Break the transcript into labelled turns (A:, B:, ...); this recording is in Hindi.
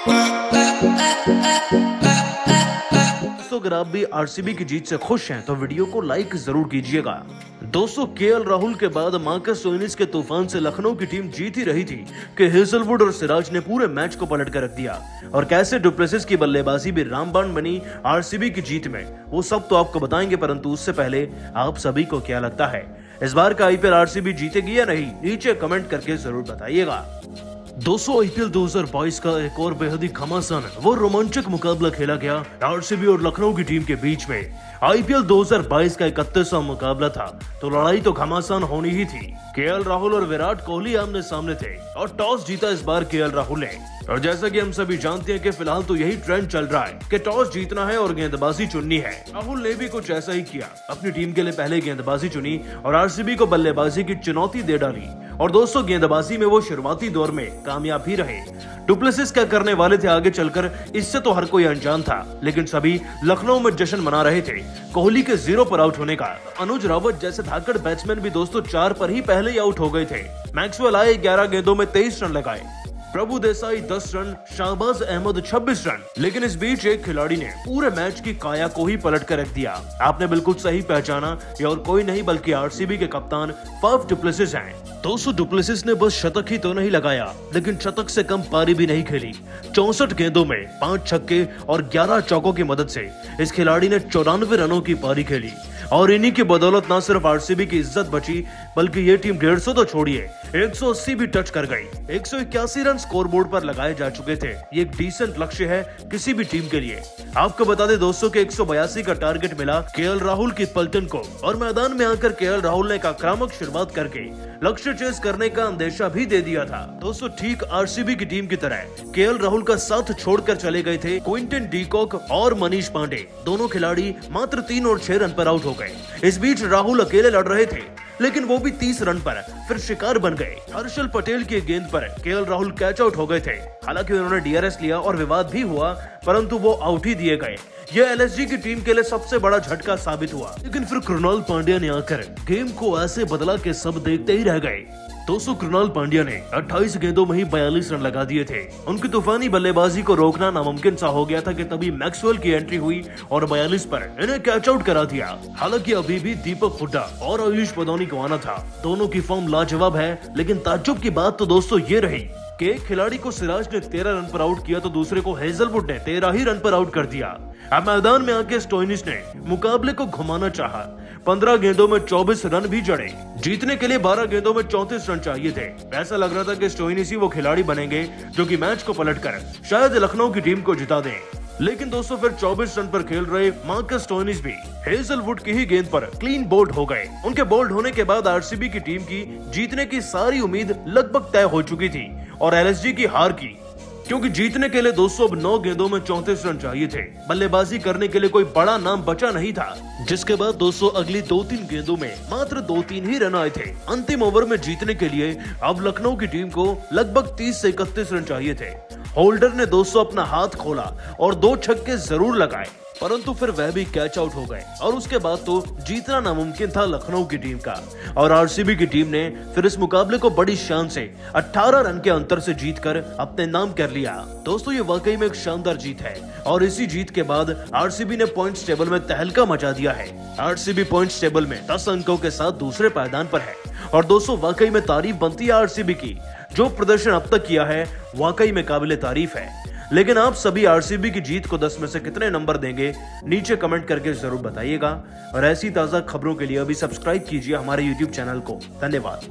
A: दोस्तों अगर आप भी आरसीबी की जीत से खुश हैं तो वीडियो को लाइक जरूर कीजिएगा। दोस्तों केएल राहुल के बाद मार्कस स्टोइनिस के तूफान से लखनऊ की टीम जीत ही रही थी कि हेजलवुड और सिराज ने पूरे मैच को पलट कर रख दिया और कैसे डुप्लेसिस की बल्लेबाजी भी रामबाण बनी आरसीबी की जीत में, वो सब तो आपको बताएंगे। परंतु उससे पहले आप सभी को क्या लगता है इस बार का आईपीएल आरसीबी जीतेगी या नहीं, नीचे कमेंट करके जरूर बताइएगा। दोस्तों आईपीएल 2022 का एक और बेहद ही घमासान वो रोमांचक मुकाबला खेला गया आरसीबी और लखनऊ की टीम के बीच में। आईपीएल 2022 का 31वां मुकाबला था तो लड़ाई तो घमासान होनी ही थी। केएल राहुल और विराट कोहली आमने सामने थे और टॉस जीता इस बार केएल राहुल ने। और जैसा कि हम सभी जानते हैं कि फिलहाल तो यही ट्रेंड चल रहा है कि टॉस जीतना है और गेंदबाजी चुननी है। राहुल ने भी कुछ ऐसा ही किया, अपनी टीम के लिए पहले गेंदबाजी चुनी और आरसीबी को बल्लेबाजी की चुनौती दे डाली। और दोस्तों गेंदबाजी में वो शुरुआती दौर में कामयाब भी रहे। डुप्लेसिस क्या करने वाले थे आगे चलकर, इससे तो हर कोई अनजान था, लेकिन सभी लखनऊ में जश्न मना रहे थे कोहली के 0 पर आउट होने का। अनुज रावत जैसे धाकड़ बैट्समैन भी दोस्तों 4 पर ही पहले ही आउट हो गए थे। मैक्सवेल आए 11 गेंदों में 23 रन लगाए, प्रभु देसाई 10 रन, शाहबाज अहमद 26 रन। लेकिन इस बीच एक खिलाड़ी ने पूरे मैच की काया को ही पलट कर रख दिया। आपने बिल्कुल सही पहचाना, ये और कोई नहीं बल्कि आरसीबी के कप्तान फाफ डुप्लेसिस हैं। दोस्तों डुप्लेसिस ने बस शतक ही तो नहीं लगाया, लेकिन शतक से कम पारी भी नहीं खेली। 64 गेंदों में 5 छक्के और 11 चौकों की मदद से इस खिलाड़ी ने 94 रनों की पारी खेली और इन्हीं की बदौलत न सिर्फ आरसीबी की इज्जत बची बल्कि ये टीम 150 तो छोड़िए 180 भी टच कर गई। 181 रन स्कोरबोर्ड पर लगाए जा चुके थे। ये एक डिसेंट लक्ष्य है किसी भी टीम के लिए। आपको बता दें दोस्तों कि 182 का टारगेट मिला केएल राहुल की पलटन को और मैदान में आकर केएल राहुल ने एक आक्रामक शुरुआत करके लक्ष्य चेस करने का अंदेशा भी दे दिया था। दोस्तों ठीक आरसीबी की टीम की तरह केएल राहुल का साथ छोड़कर चले गए थे क्विंटन डीकॉक और मनीष पांडे। दोनों खिलाड़ी मात्र 3 और 6 रन पर आउट हो गए। इस बीच राहुल अकेले लड़ रहे थे, लेकिन वो भी 30 रन पर फिर शिकार बन गए। हर्षल पटेल की गेंद पर केएल राहुल कैच आउट हो गए थे। हालांकि उन्होंने डीआरएस लिया और विवाद भी हुआ, परंतु वो आउट ही दिए गए। यह एलएसजी की टीम के लिए सबसे बड़ा झटका साबित हुआ। लेकिन फिर कृणाल पांड्या ने आकर गेम को ऐसे बदला कि सब देखते ही रह गए। दोस्तों कृणाल पांड्या ने 28 गेंदों में ही 42 रन लगा दिए थे। उनकी तूफानी बल्लेबाजी को रोकना नामुमकिन सा हो गया था कि तभी मैक्सवेल की एंट्री हुई और 42 पर इन्हें कैच आउट करा दिया। हालांकि अभी भी दीपक हुड्डा और आयुष पदौनी को आना था। दोनों की फॉर्म लाजवाब है, लेकिन ताज्जुब की बात तो दोस्तों ये रही कि एक खिलाड़ी को सिराज ने 13 रन पर आउट किया तो दूसरे को हेजलवुड ने 13 ही रन पर आउट कर दिया। अब मैदान में आके स्टोइनिस ने मुकाबले को घुमाना चाहा। 15 गेंदों में 24 रन भी जड़े। जीतने के लिए 12 गेंदों में 34 रन चाहिए थे। ऐसा लग रहा था कि स्टोइनिस ही वो खिलाड़ी बनेंगे जो कि मैच को पलटकर शायद लखनऊ की टीम को जिता दें। लेकिन दोस्तों फिर 24 रन पर खेल रहे मार्कस स्टोइनिस भी हेजलवुड की ही गेंद पर क्लीन बोल्ड हो गए। उनके बोल्ड होने के बाद आरसीबी की टीम की जीतने की सारी उम्मीद लगभग तय हो चुकी थी और एलएसजी की हार की, क्योंकि जीतने के लिए 209 गेंदों में 34 रन चाहिए थे। बल्लेबाजी करने के लिए कोई बड़ा नाम बचा नहीं था, जिसके बाद दोस्तों अगली 2-3 गेंदों में मात्र 2-3 ही रन आए थे। अंतिम ओवर में जीतने के लिए अब लखनऊ की टीम को लगभग 30 से 31 रन चाहिए थे। होल्डर ने दोस्तों अपना हाथ खोला और 2 छक्के जरूर लगाए, परंतु फिर वह भी कैच आउट हो गए और उसके बाद तो जीतना नामुमकिन था लखनऊ की टीम का। और आरसीबी की टीम ने फिर इस मुकाबले को बड़ी शान से 18 रन के अंतर से जीतकर अपने नाम कर लिया। दोस्तों ये वाकई में एक शानदार जीत है और इसी जीत के बाद आरसीबी ने पॉइंट्स टेबल में तहलका मचा दिया है। आरसीबी पॉइंट्स टेबल में 10 अंकों के साथ दूसरे पायदान पर है। और दोस्तों वाकई में तारीफ बनती है आरसीबी की, जो प्रदर्शन अब तक किया है वाकई में काबिले तारीफ है। लेकिन आप सभी आरसीबी की जीत को 10 में से कितने नंबर देंगे, नीचे कमेंट करके जरूर बताइएगा। और ऐसी ताजा खबरों के लिए अभी सब्सक्राइब कीजिए हमारे YouTube चैनल को। धन्यवाद।